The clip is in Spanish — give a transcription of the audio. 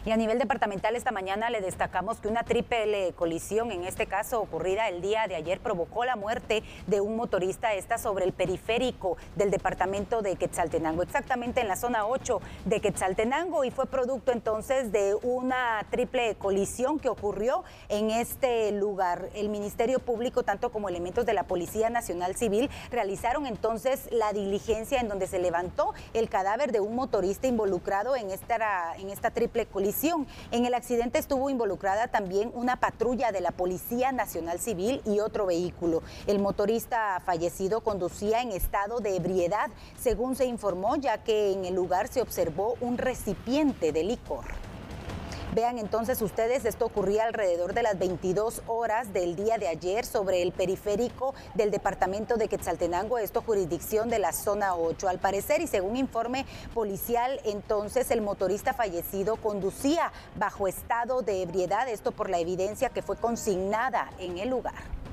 Y a nivel departamental esta mañana le destacamos que una triple colisión, en este caso ocurrida el día de ayer, provocó la muerte de un motorista, esta sobre el periférico del departamento de Quetzaltenango, exactamente en la zona 8 de Quetzaltenango, y fue producto entonces de una triple colisión que ocurrió en este lugar. El Ministerio Público, tanto como elementos de la Policía Nacional Civil, realizaron entonces la diligencia en donde se levantó el cadáver de un motorista involucrado en esta triple colisión. En el accidente estuvo involucrada también una patrulla de la Policía Nacional Civil y otro vehículo. El motorista fallecido conducía en estado de ebriedad, según se informó, ya que en el lugar se observó un recipiente de licor. Vean entonces ustedes, esto ocurría alrededor de las 22 horas del día de ayer sobre el periférico del departamento de Quetzaltenango, esto jurisdicción de la zona 8. Al parecer, y según informe policial, entonces el motorista fallecido conducía bajo estado de ebriedad, esto por la evidencia que fue consignada en el lugar.